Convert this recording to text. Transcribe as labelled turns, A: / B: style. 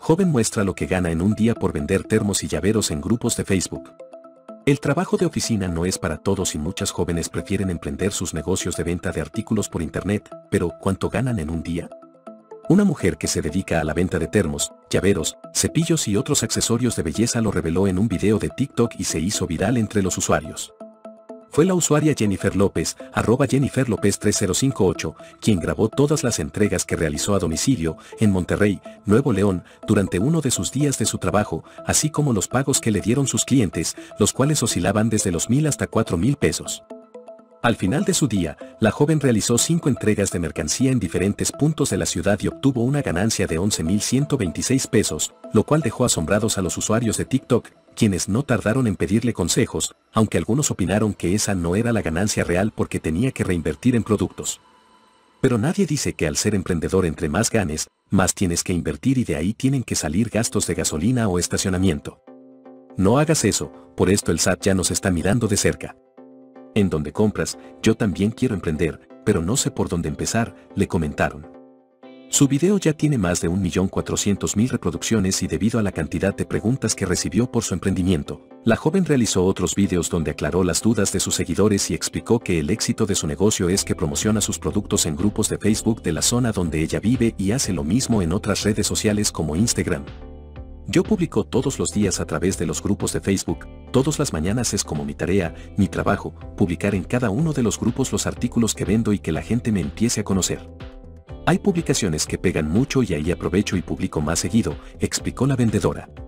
A: Joven muestra lo que gana en un día por vender termos y llaveros en grupos de Facebook. El trabajo de oficina no es para todos y muchas jóvenes prefieren emprender sus negocios de venta de artículos por internet, pero ¿cuánto ganan en un día? Una mujer que se dedica a la venta de termos, llaveros, cepillos y otros accesorios de belleza lo reveló en un video de TikTok y se hizo viral entre los usuarios. Fue la usuaria Jennifer López, @JenniferLopez3058, quien grabó todas las entregas que realizó a domicilio, en Monterrey, Nuevo León, durante uno de sus días de su trabajo, así como los pagos que le dieron sus clientes, los cuales oscilaban desde los 1,000 hasta 4,000 pesos. Al final de su día, la joven realizó 5 entregas de mercancía en diferentes puntos de la ciudad y obtuvo una ganancia de 11,126 pesos, lo cual dejó asombrados a los usuarios de TikTok, quienes no tardaron en pedirle consejos, aunque algunos opinaron que esa no era la ganancia real porque tenía que reinvertir en productos. Pero nadie dice que al ser emprendedor entre más ganes, más tienes que invertir y de ahí tienen que salir gastos de gasolina o estacionamiento. No hagas eso, por esto el SAT ya nos está mirando de cerca. En donde compras, yo también quiero emprender, pero no sé por dónde empezar, le comentaron. Su video ya tiene más de 1,400,000 reproducciones y debido a la cantidad de preguntas que recibió por su emprendimiento, la joven realizó otros videos donde aclaró las dudas de sus seguidores y explicó que el éxito de su negocio es que promociona sus productos en grupos de Facebook de la zona donde ella vive y hace lo mismo en otras redes sociales como Instagram. Yo publico todos los días a través de los grupos de Facebook, todas las mañanas es como mi tarea, mi trabajo, publicar en cada uno de los grupos los artículos que vendo y que la gente me empiece a conocer. Hay publicaciones que pegan mucho y ahí aprovecho y publico más seguido, explicó la vendedora.